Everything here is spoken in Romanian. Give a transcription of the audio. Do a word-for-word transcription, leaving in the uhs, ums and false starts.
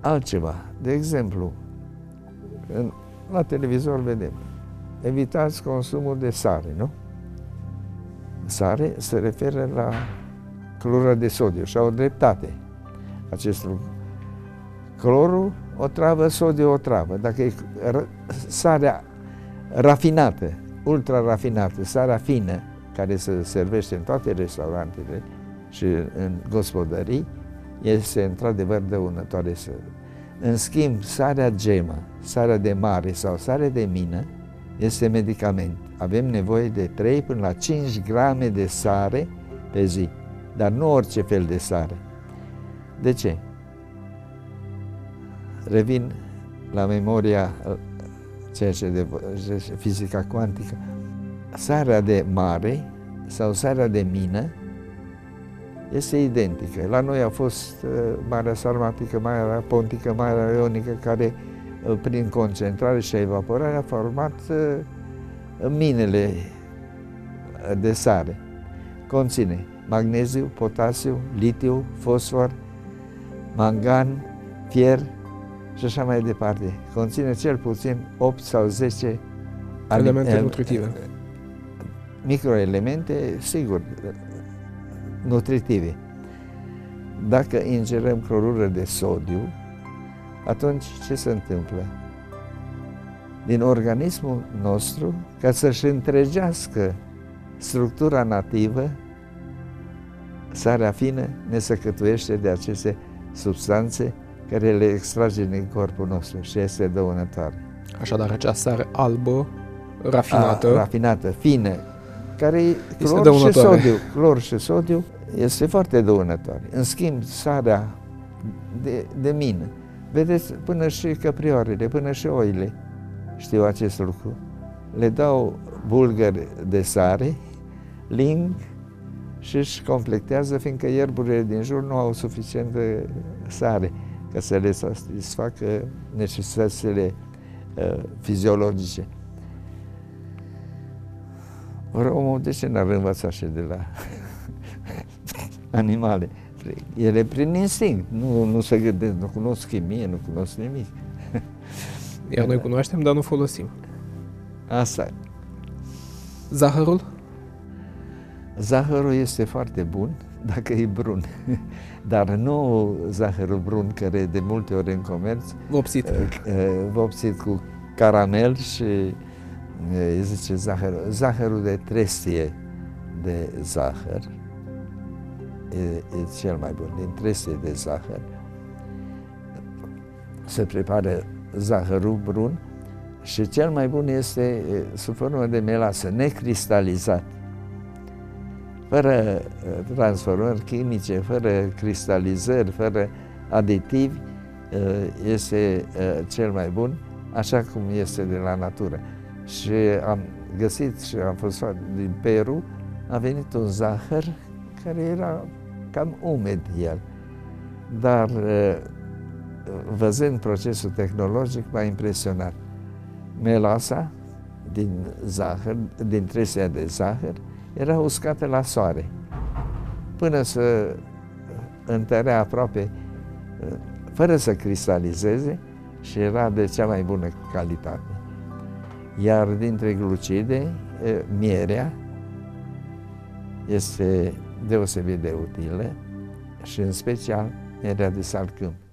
altceva. De exemplu, în, la televizor vedem, evitați consumul de sare, nu? Sare se referă la clorura de sodiu și au dreptate acest lucru. Clorul o travă, sodiu o travă. Dacă e sarea rafinată, ultra rafinată, sarea fină, care se servește în toate restaurantele și în gospodării, este într-adevăr dăunătoare. În schimb, sarea gemă, sarea de mare sau sarea de mină este medicament. Avem nevoie de trei până la cinci grame de sare pe zi, dar nu orice fel de sare. De ce? Revin la memoria ceea ce de fizica cuantică. Sarea de mare sau sarea de mină este identică. La noi a fost uh, Marea Sarmatică, Marea Pontică, Marea Ionică, care uh, prin concentrare și evaporare a format uh, minele de sare. Conține magneziu, potasiu, litiu, fosfor, mangan, fier și așa mai departe. Conține cel puțin opt sau zece elemente nutritive. Microelemente, sigur, nutritive. Dacă ingerăm clorură de sodiu, atunci ce se întâmplă? Din organismul nostru, ca să-și întregească structura nativă, sarea fină ne săcătuiește de aceste substanțe care le extrage din corpul nostru și este dăunătoare. Așadar, acea sare albă, rafinată, A, rafinată, fină, care e clor și sodiu. Clor și sodiu este foarte dăunătoare. În schimb, sarea de, de mină, vedeți, până și căprioarele, până și oile știu acest lucru. Le dau bulgări de sare, ling și își completează, fiindcă ierburile din jur nu au suficient de sare ca să le satisfacă necesitățile uh, fiziologice. Ori omul de ce n-ar învăța și de la animale? Ele prin instinct, nu, nu se gândesc, nu cunosc chimie, nu cunosc nimic. Iar noi cunoaștem, dar nu folosim. Asta e. Zahărul? Zahărul este foarte bun dacă e brun, dar nu zahărul brun care de multe ori în comerț vopsit, vopsit cu caramel și îi zice zahărul. Zahărul de trestie de zahăr e, e cel mai bun. Din trestie de zahăr se prepară zahărul brun și cel mai bun este sub formă de melasă, necristalizat, fără transformări chimice, fără cristalizări, fără aditivi, este cel mai bun, așa cum este de la natură. Și am găsit și am fost din Peru, a venit un zahăr care era cam umed el, dar văzând procesul tehnologic m-a impresionat. Melasa din zahăr, din trestia de zahăr, era uscată la soare, până să întărea aproape, fără să cristalizeze, și era de cea mai bună calitate. Iar dintre glucide, mierea este deosebit de utilă și în special mierea de salcâm.